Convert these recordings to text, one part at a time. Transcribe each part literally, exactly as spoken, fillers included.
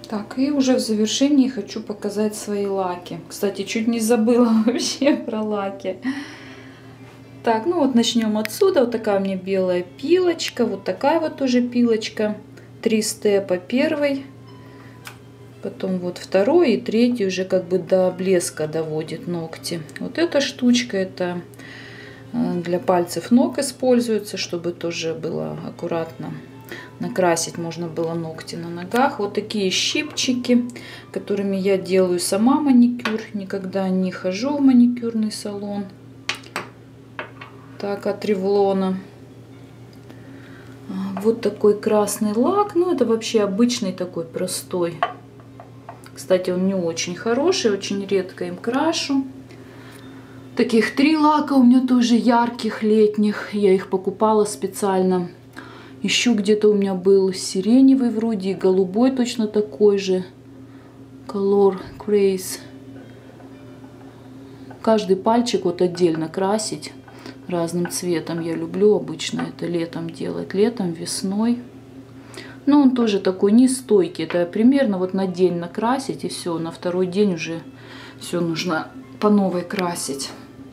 Так, и уже в завершении хочу показать свои лаки. Кстати, чуть не забыла вообще про лаки. Так, ну вот начнем отсюда. Вот такая у меня белая пилочка. Вот такая вот тоже пилочка. Три степа первый. Потом вот второй и третий уже как бы до блеска доводит ногти. Вот эта штучка, это для пальцев ног используется, чтобы тоже было аккуратно накрасить можно было ногти на ногах. Вот такие щипчики, которыми я делаю сама маникюр. Никогда не хожу в маникюрный салон. Так, от Ревлона. Вот такой красный лак. Ну, это вообще обычный такой простой. Кстати, он не очень хороший, очень редко им крашу. Таких три лака у меня тоже ярких, летних. Я их покупала специально. Еще где-то у меня был сиреневый вроде и голубой точно такой же. Color Craze. Каждый пальчик вот отдельно красить разным цветом. Я люблю обычно это летом делать. Летом, весной. Но он тоже такой нестойкий. Это примерно вот на день накрасить и все. На второй день уже все нужно по новой красить.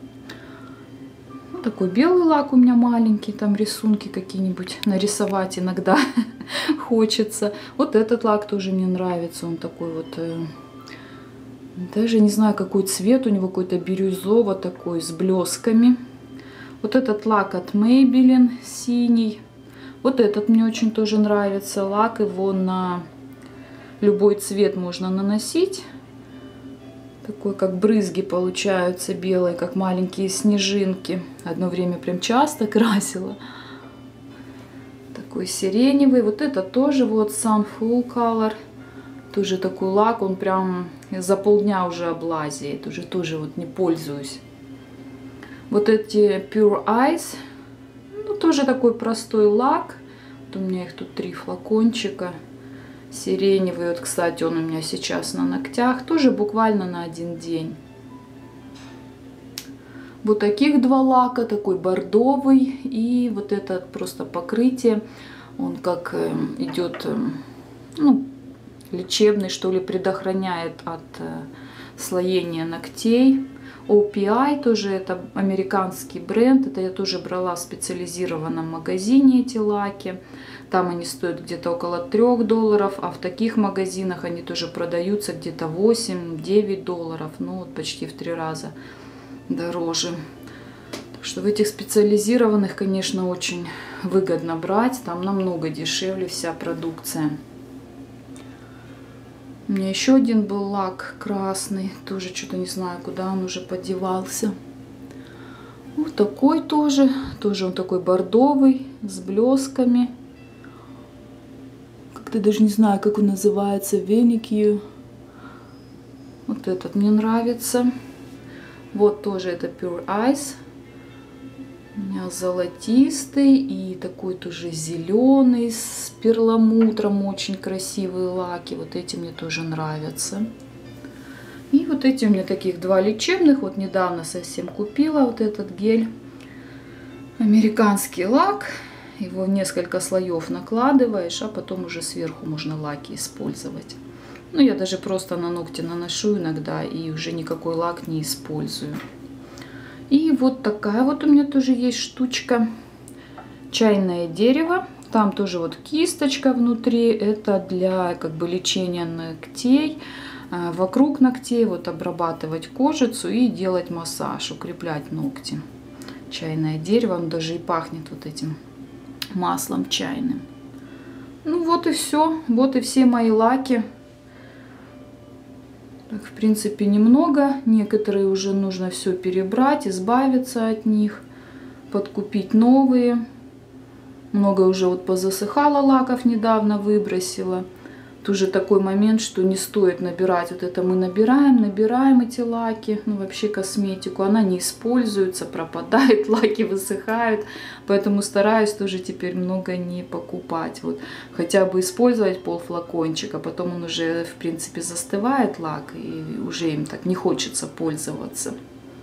Такой белый лак у меня маленький, там рисунки какие-нибудь нарисовать иногда хочется. Вот этот лак тоже мне нравится, он такой вот, э, даже не знаю какой цвет у него, какой-то бирюзово такой, с блесками. Вот этот лак от Maybelline синий. Вот этот мне очень тоже нравится, лак его на любой цвет можно наносить. Такой, как брызги получаются белые, как маленькие снежинки. Одно время прям часто красила. Такой сиреневый. Вот это тоже вот Sun Full Color. Тоже такой лак, он прям за полдня уже облазит. Уже тоже вот не пользуюсь. Вот эти Pure Eyes. Ну, тоже такой простой лак. Вот у меня их тут три флакончика. Сиреневый, вот, кстати, он у меня сейчас на ногтях, тоже буквально на один день. Вот таких два лака, такой бордовый и вот это просто покрытие, он как э, идет, э, ну, лечебный, что ли, предохраняет от э, слоения ногтей. о пи ай тоже это американский бренд, это я тоже брала в специализированном магазине эти лаки. Там они стоят где-то около трёх долларов, а в таких магазинах они тоже продаются где-то восемь-девять долларов, ну вот почти в три раза дороже. Так что в этих специализированных, конечно, очень выгодно брать, там намного дешевле вся продукция. У меня еще один был лак красный, тоже что-то не знаю, куда он уже подевался. Вот такой тоже, тоже он такой бордовый, с блесками. Как-то даже не знаю, как он называется, Веникью. Вот этот мне нравится. Вот тоже это Pure Eyes. У меня золотистый и такой тоже зеленый с перламутром, очень красивые лаки. Вот эти мне тоже нравятся. И вот эти у меня таких два лечебных. Вот недавно совсем купила вот этот гель. Американский лак. Его в несколько слоев накладываешь, а потом уже сверху можно лаки использовать. Ну, я даже просто на ногти наношу иногда и уже никакой лак не использую. И вот такая вот у меня тоже есть штучка. Чайное дерево. Там тоже вот кисточка внутри. Это для как бы лечения ногтей. Вокруг ногтей вот обрабатывать кожицу и делать массаж, укреплять ногти. Чайное дерево. Он даже и пахнет вот этим маслом чайным. Ну вот и все. Вот и все мои лаки. Так, в принципе, немного. Некоторые уже нужно все перебрать, избавиться от них, подкупить новые. Много уже вот позасыхало лаков, недавно выбросила. Тоже такой момент, что не стоит набирать. Вот это мы набираем, набираем эти лаки, ну вообще косметику. Она не используется, пропадает, лаки высыхают. Поэтому стараюсь тоже теперь много не покупать. Вот хотя бы использовать полфлакончика, потом он уже в принципе застывает лак и уже им так не хочется пользоваться.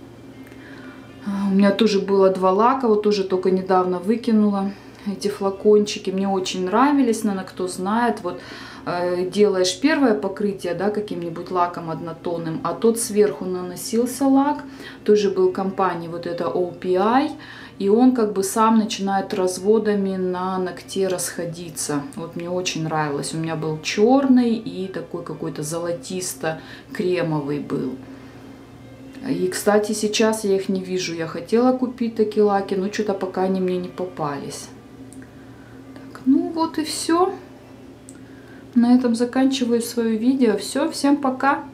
У меня тоже было два лака, вот тоже только недавно выкинула. Эти флакончики мне очень нравились, наверное, кто знает, вот делаешь первое покрытие, да, каким-нибудь лаком однотонным, а тот сверху наносился лак, тоже был компании вот это о пи ай, и он как бы сам начинает разводами на ногте расходиться. Вот мне очень нравилось. У меня был черный и такой какой-то золотисто-кремовый был. И, кстати, сейчас я их не вижу. Я хотела купить такие лаки, но что-то пока они мне не попались. Так, ну вот и все. На этом заканчиваю свое видео. Все, всем пока!